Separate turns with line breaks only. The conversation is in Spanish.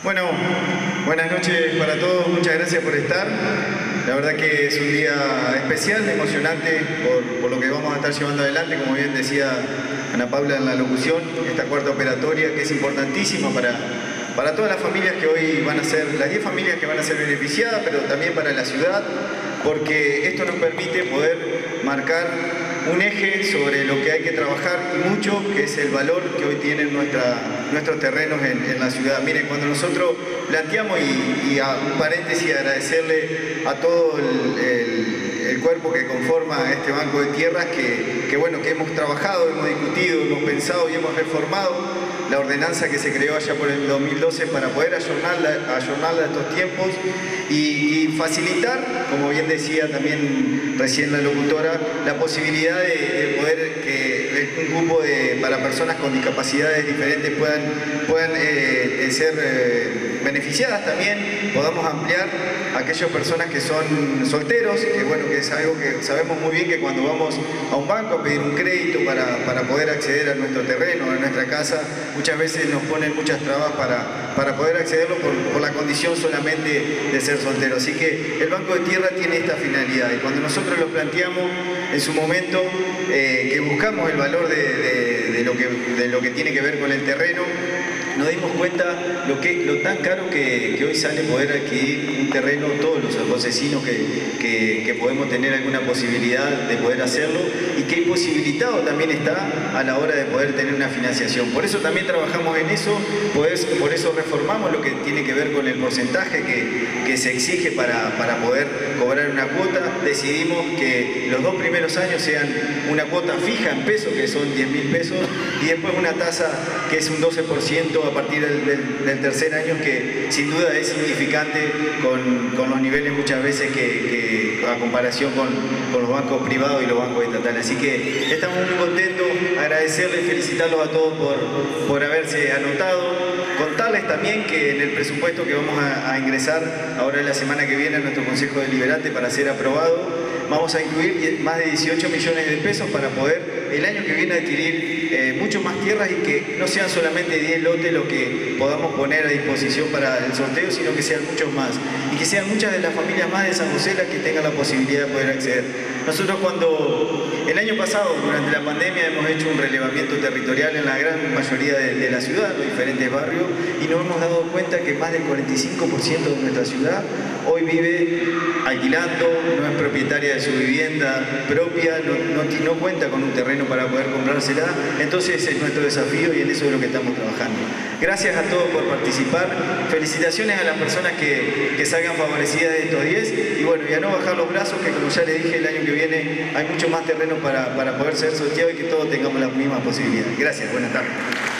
Bueno, buenas noches para todos, muchas gracias por estar. La verdad que es un día especial, emocionante por lo que vamos a estar llevando adelante, como bien decía Ana Paula en la locución, esta cuarta operatoria que es importantísima para todas las familias que hoy van a ser, las 10 familias que van a ser beneficiadas, pero también para la ciudad, porque esto nos permite poder marcar un eje sobre lo que hay que trabajar y mucho, que es el valor que hoy tienen nuestros terrenos en la ciudad. Miren, cuando nosotros planteamos, y a un paréntesis, agradecerle a todo el cuerpo que conforma este banco de tierras, que bueno, que hemos trabajado, hemos discutido, hemos pensado y hemos reformado la ordenanza que se creó allá por el 2012 para poder ayornarla a estos tiempos y facilitar, como bien decía también recién la locutora, la posibilidad de poder que un grupo para personas con discapacidades diferentes puedan ser beneficiadas también, podamos ampliar a aquellas personas que son solteros, que bueno, que es algo que sabemos muy bien, que cuando vamos a un banco a pedir un crédito para poder acceder a nuestro terreno, a nuestra casa, muchas veces nos ponen muchas trabas para poder accederlo por la condición solamente de ser soltero. Así que el Banco de Tierra tiene esta finalidad, y cuando nosotros lo planteamos en su momento, que buscamos el valor de lo que tiene que ver con el terreno, nos dimos cuenta lo tan caro que hoy sale poder adquirir un terreno, todos los alfonsecinos que podemos tener alguna posibilidad de poder hacerlo, y que imposibilitado también está a la hora de poder tener una financiación. Por eso también trabajamos en eso, por eso reformamos lo que tiene que ver con el porcentaje que se exige para poder cobrar una cuota. Decidimos que los 2 primeros años sean una cuota fija en pesos, que son 10.000 pesos, y después una tasa que es un 12% a partir del tercer año, que sin duda es significante con los niveles muchas veces que a comparación con los bancos privados y los bancos estatales. Así que estamos muy contentos, agradecerles, felicitarlos a todos por haberse anotado, contarles también que en el presupuesto que vamos a ingresar ahora en la semana que viene a nuestro Consejo Deliberante para ser aprobado, vamos a incluir más de 18 millones de pesos para poder el año que viene adquirir mucho más tierras, y que no sean solamente 10 lotes lo que podamos poner a disposición para el sorteo, sino que sean muchos más, y que sean muchas de las familias más de San José las que tengan la posibilidad de poder acceder. Nosotros el año pasado, durante la pandemia, hemos hecho un relevamiento territorial en la gran mayoría de la ciudad, los diferentes barrios, y nos hemos dado cuenta que más del 45% de nuestra ciudad hoy vive alquilando, no es propietaria de su vivienda propia, no cuenta con un terreno para poder comprársela. Entonces es nuestro desafío y en eso es lo que estamos trabajando. Gracias a todos por participar, felicitaciones a las personas que salgan favorecidas de estos 10, y bueno, y a no bajar los brazos, que como ya les dije, el año que viene hay mucho más terreno para poder ser sorteado y que todos tengamos las mismas posibilidades. Gracias, buenas tardes.